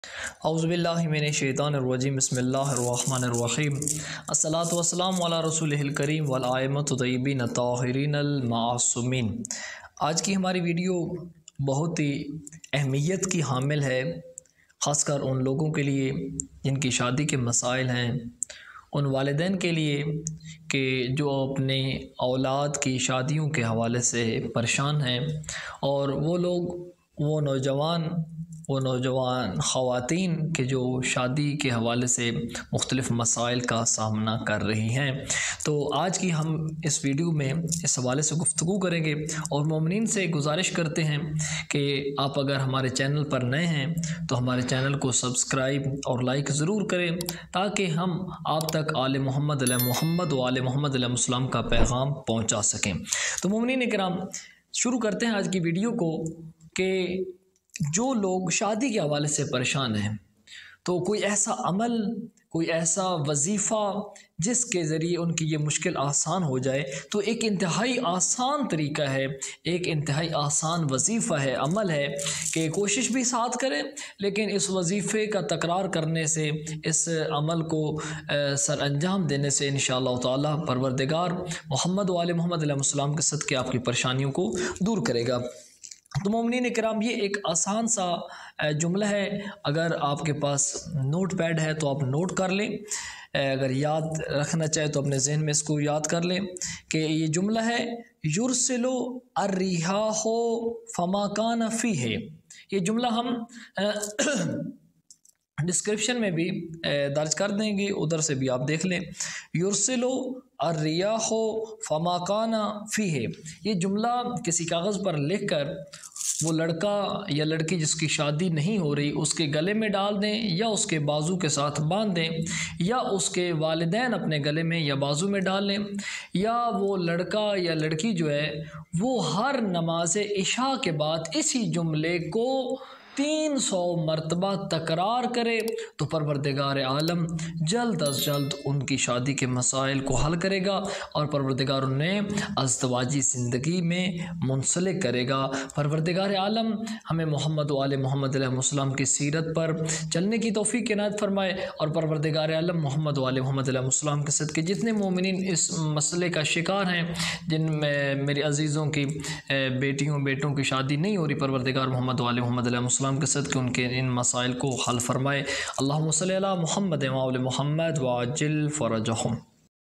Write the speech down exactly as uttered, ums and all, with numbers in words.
اعوذ باللہ من الشیطان الرجیم بسم اللہ الرحمن الرحیم الصلاۃ والسلام علی رسولہ الکریم والائمۃ الطیبین الطاہرین المعصومین۔ آج کی ہماری ویڈیو بہت ہی اہمیت کی حامل ہے، خاص کر ان لوگوں کے لیے جن کی شادی کے مسائل ہیں، ان والدین کے لیے کہ جو اپنے اولاد کی شادیوں کے حوالے سے پریشان ہیں، اور وہ لوگ وہ نوجوان وہ نوجوان خواتین کے جو شادی کے حوالے سے مختلف مسائل کا سامنا کر رہی ہیں۔ تو آج کی ہم اس ویڈیو میں اس حوالے سے گفتگو کریں گے، اور مومنین سے گزارش کرتے ہیں کہ آپ اگر ہمارے چینل پر نئے ہیں تو ہمارے چینل کو سبسکرائب اور لائک ضرور کریں، تاکہ ہم آپ تک آل محمد علیہ محمد و آل محمد علیہ السلام کا پیغام پہنچا سکیں۔ تو مومنین کرام، شروع کرتے ہیں آج کی ویڈیو کو کہ جو لوگ شادی کے حوالے سے پریشان ہیں، تو کوئی ایسا عمل، کوئی ایسا وظیفہ جس کے ذریعے ان کی یہ مشکل آسان ہو جائے، تو ایک انتہائی آسان طریقہ ہے، ایک انتہائی آسان وظیفہ ہے، عمل ہے کہ کوشش بھی ساتھ کریں، لیکن اس وظیفے کا تکرار کرنے سے، اس عمل کو سر انجام دینے سے انشاءاللہ تعالی پروردگار محمد و آل محمد علیہ السلام کے صدقے آپ کی پریشانیوں کو دور کرے گا۔ تو مومنین کرام، یہ ایک آسان سا جملہ ہے، اگر آپ کے پاس نوٹ پیڈ ہے تو آپ نوٹ کر لیں، اگر یاد رکھنا چاہے تو اپنے ذہن میں اس کو یاد کر لیں کہ یہ جملہ ہے یرسل الریاح فما کان فیہ۔ یہ جملہ ہم ڈسکرپشن میں بھی درج کر دیں گے، ادھر سے بھی آپ دیکھ لیں۔ یرسل الریاح فما کان فیہ، یہ جملہ کسی کاغذ پر لکھ کر وہ لڑکا یا لڑکی جس کی شادی نہیں ہو رہی اس کے گلے میں ڈال دیں، یا اس کے بازو کے ساتھ باندھ دیں، یا اس کے والدین اپنے گلے میں یا بازو میں ڈال لیں، یا وہ لڑکا یا لڑکی جو ہے وہ ہر نماز عشاء کے بعد اسی جملے کو تین سو مرتبہ تکرار کرے، تو پروردگار عالم جلد از جلد ان کی شادی کے مسائل کو حل کرے گا، اور پروردگار انہیں ازدواجی زندگی میں منسلک کرے گا۔ پروردگار عالم ہمیں محمد و آل محمد علیہ السلام کی سیرت پر چلنے کی توفیق عنایت فرمائے، اور پروردگار عالم محمد و آل محمد علیہ السلام کے صدقے جتنے مومنین اس مسئلے کا شکار ہیں، جن میں میری عزیزوں کی بیٹیوں بیٹوں کی شادی نہیں ہو رہی، پروردگار محمد و آل محمد علیہ السلام کے صدقے ان کے ان مسائل کو حل فرمائے۔ اللہم صلی علی محمد و آل محمد وعجل فرجہم۔